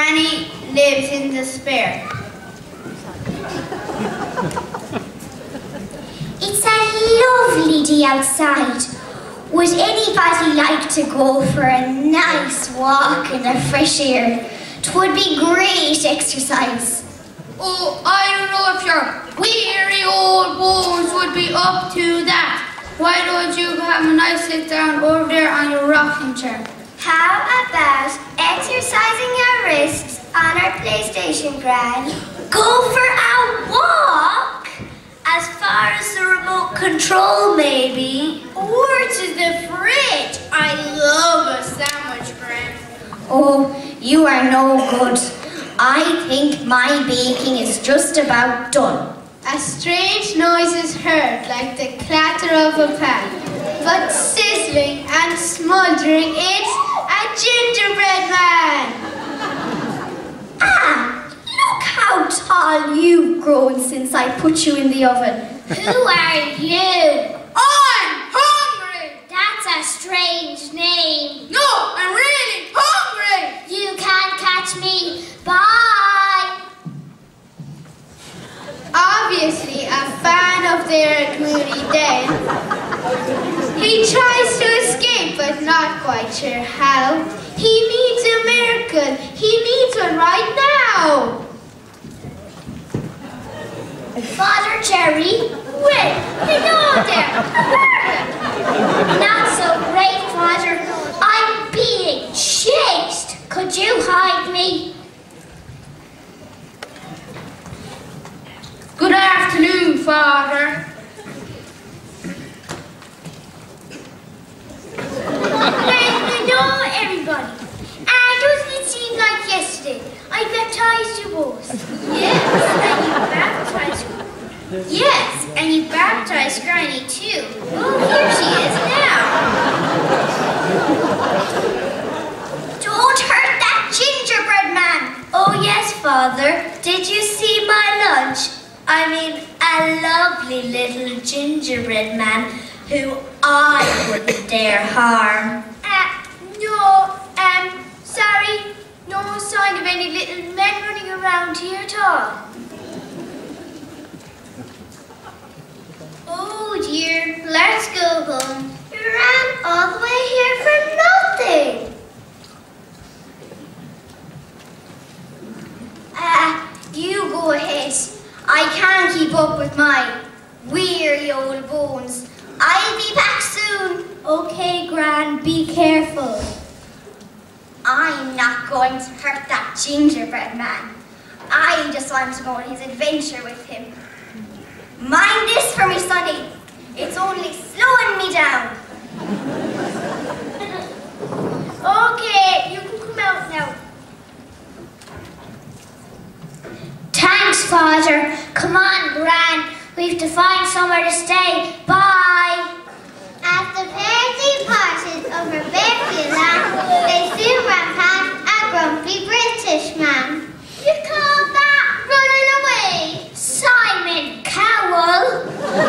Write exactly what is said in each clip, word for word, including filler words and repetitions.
Granny lives in despair. It's a lovely day outside. Would anybody like to go for a nice walk in the fresh air? It would be great exercise. Oh, I don't know if your weary old bones would be up to that. Why don't you have a nice sit down over there on your rocking chair? How about exercising our wrists on our PlayStation, Gran? Go for a walk? As far as the remote control, maybe. Or to the fridge. I love a sandwich, Gran. Oh, you are no good. I think my baking is just about done. A strange noise is heard, like the clatter of a pan. But sizzling and smoldering, it's a gingerbread man. Ah, look how tall you've grown since I put you in the oven. Who are you? I'm hungry. That's a strange name. No, I'm really hungry. You can't catch me. Bye. Obviously a fan of their Moody Day. He tries to escape, but not quite sure how. He needs a miracle. He needs one right now. Father Jerry? Well, hello there. Not so great, Father. I'm being chased. Could you hide me? Good afternoon, Father. Hello, everybody. And doesn't it seem like yesterday I baptized you both? Yes, and you baptized Yes, and you baptized Granny too. Oh, here she is now. Don't hurt that gingerbread man. Oh yes, Father. Did you see my lunch? I mean, a lovely little gingerbread man who I wouldn't dare harm. Uh, no, um, sorry, no sign of any little men running around here at all. Oh dear, let's go home. You ran all the way here for nothing. Ah, uh, you go ahead. I can't keep up with my weary old bones. I'll be back soon. Okay, Gran, be careful. I'm not going to hurt that gingerbread man. I just want to go on his adventure with him. Mind this for me, Sonny. It's only slowing me down. Okay, you can come out now. Thanks, Father. Come on, Gran. We have to find somewhere to stay. Bye. As the pair departed over Bearfield Land, they soon ran past a grumpy British man. You call that running away? Simon Cowell.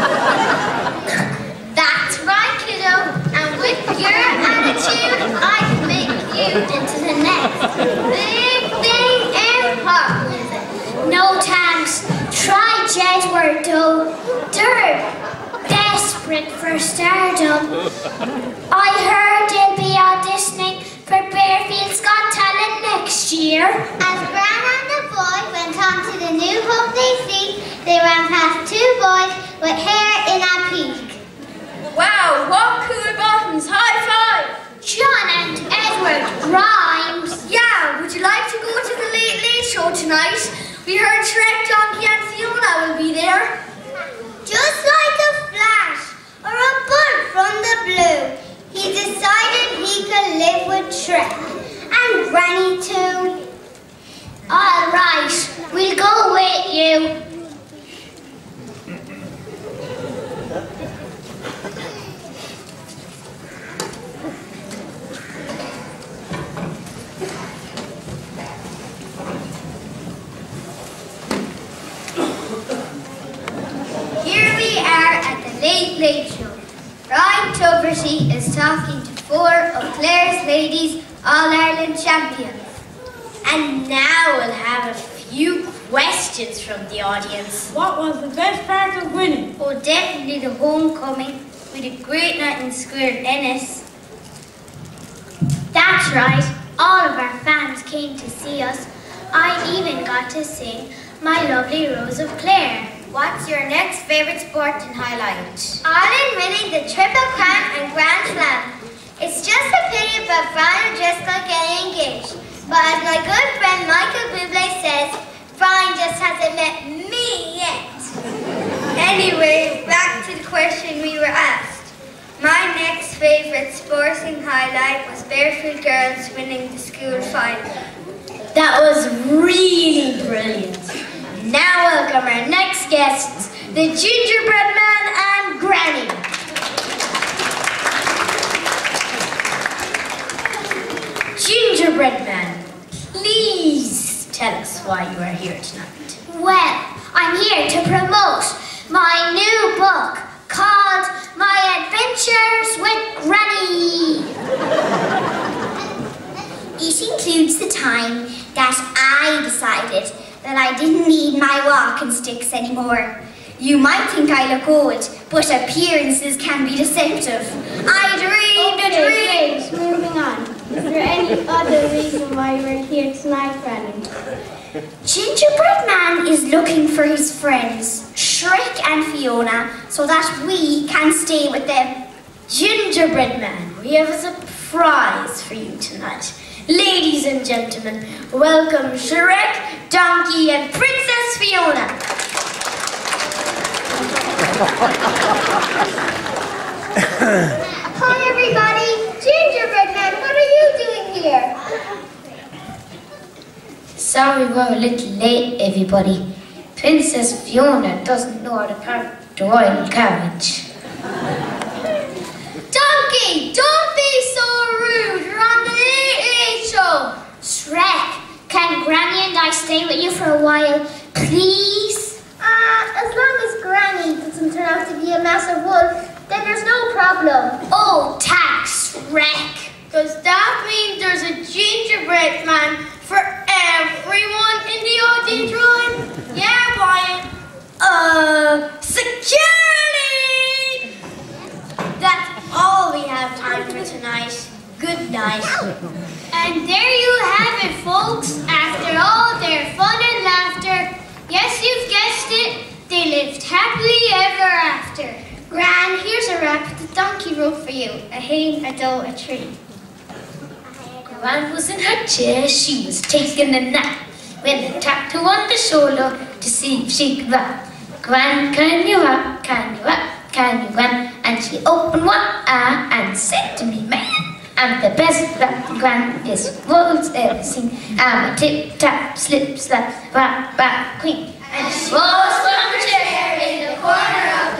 That's right, kiddo. And with your attitude, I can make you into the next big thing in pop music. No thanks. Try Jedward though. They're desperate for stardom. I heard they'll be auditioning for Bearfield's Got Talent next year. As Gran and the boy went on to the new home they see, they ran past two boys with hair in a pink. Wow, what cool buttons. High five. John and Edward Grimes. Yeah, would you like to go to the Late Late Show tonight? We heard Shrek, Donkey and Fiona will be there. Just like a flash or a bolt from the blue, he decided he could live with Shrek and Granny too. All right, we'll go with you. Here we are at the Late Late Show. Ryan Tuberty is talking to four of Clare's Ladies All-Ireland champions. And now we'll have a few questions from the audience. What was the best part of winning? Oh, definitely the homecoming. We had a great night in the square in Ennis. That's right. All of our fans came to see us. I even got to sing My Lovely Rose of Clare. What's your next favourite sport and highlight? Ireland winning the Triple Crown and Grand Slam. It's just a pity about Brian O'Driscoll getting engaged. But as my good friend Michael Bublé says, Brian just hasn't met me yet. Anyway, back to the question we were asked. My next favourite sporting highlight was Barefoot Girls winning the school final. That was really brilliant. Now welcome our next guests, the Gingerbread Man and Granny. Gingerbread Man, please tell us why you are here tonight. Well, I'm here to promote my new book called My Adventures with Granny. It includes the time that I decided that I didn't need my walking sticks anymore. You might think I look old, but appearances can be deceptive. I dreamed Okay, a dream. James, moving on. Is there any other reason why you're here tonight, Granny? Gingerbread Man is looking for his friends, Shrek and Fiona, so that we can stay with them. Gingerbread Man, we have a surprise for you tonight. Ladies and gentlemen, welcome Shrek, Donkey, and Princess Fiona. Hi everybody! Gingerbread Man, what are you doing here? Sorry we're a little late, everybody. Princess Fiona doesn't know how to park the royal carriage. Donkey, don't be so rude. You're on the Late Late Show. Shrek, can Granny and I stay with you for a while, please? Uh, as long as Granny doesn't turn out to be a massive wolf, then there's no problem. Oh, thanks, Shrek. Does that mean there's a gingerbread man for everyone in the audience, Ryan? Yeah, Ryan. Uh, security! That's all we have time for tonight. Good night. And there you have it, folks. After all their fun and laughter, yes, you've guessed it, they lived happily ever after. Gran, here's a rap the donkey wrote for you. A hay, a doe, a tree. Gran was in her chair, she was taking a nap, when they tapped her on the shoulder to see if she could rap. Gran, can you rap, can you rap, can you rap? And she opened one eye and said to me, man, I'm the best rap Gran this world's ever seen. I'm a tip-tap, slip-slap, rap, rap queen. And she rose from her chair in the corner of